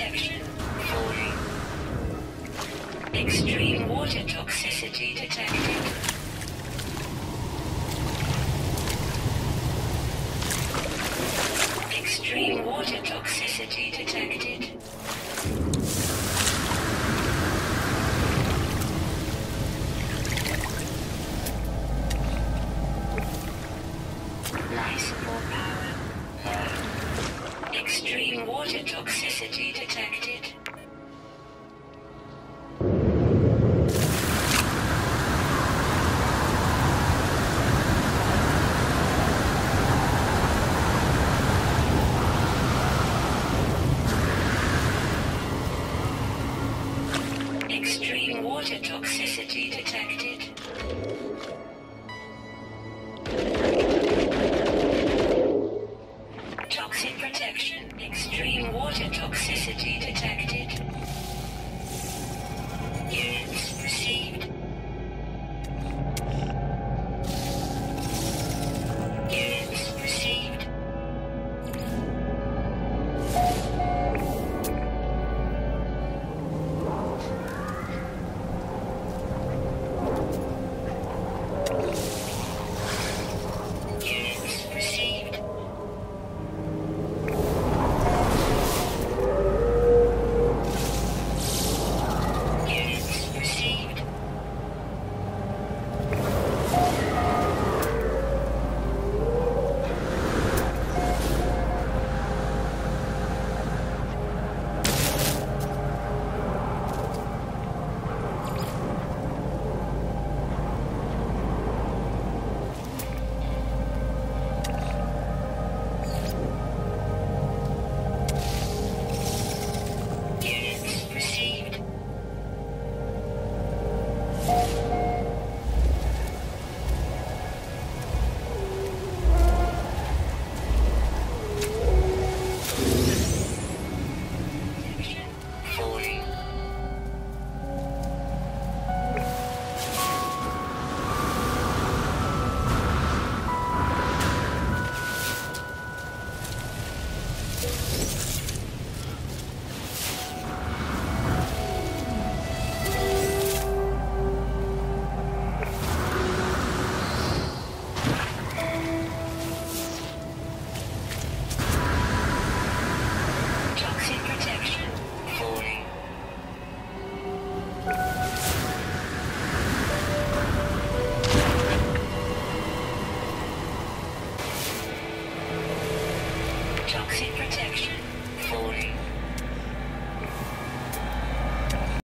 protection falling. Extreme water toxicity detected. Extreme water toxicity detected. Life support power. Extreme water toxicity detected. Extreme water toxicity detected. Toxic protection. Extreme water toxicity detected. Units received. Units received. Units received. Units received. Units received. Protection falling. Toxic protection falling. Toxic protection falling.